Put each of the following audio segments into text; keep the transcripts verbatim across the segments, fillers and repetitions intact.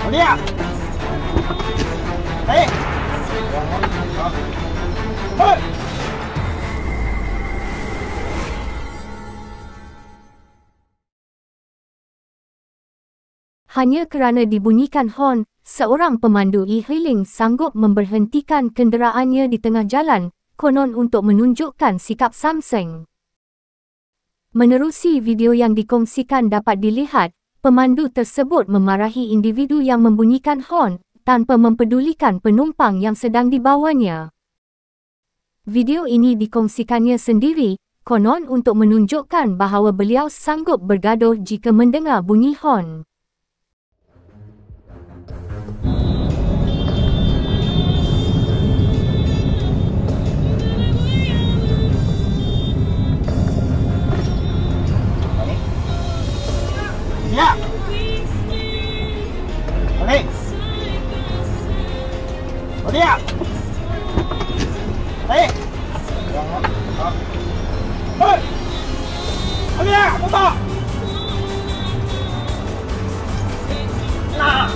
dia. Hei. Hei. Hanya kerana dibunyikan horn, seorang pemandu e-hailing sanggup memberhentikan kenderaannya di tengah jalan, konon untuk menunjukkan sikap samseng. Menerusi video yang dikongsikan dapat dilihat, pemandu tersebut memarahi individu yang membunyikan horn tanpa mempedulikan penumpang yang sedang dibawanya. Video ini dikongsikannya sendiri, konon untuk menunjukkan bahawa beliau sanggup bergaduh jika mendengar bunyi horn. Ya. Balik. Dia. Hei. Hei. Dia, motor. Nah.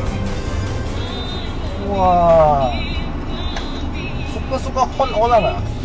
Wah. Suka-suka horn orang ah.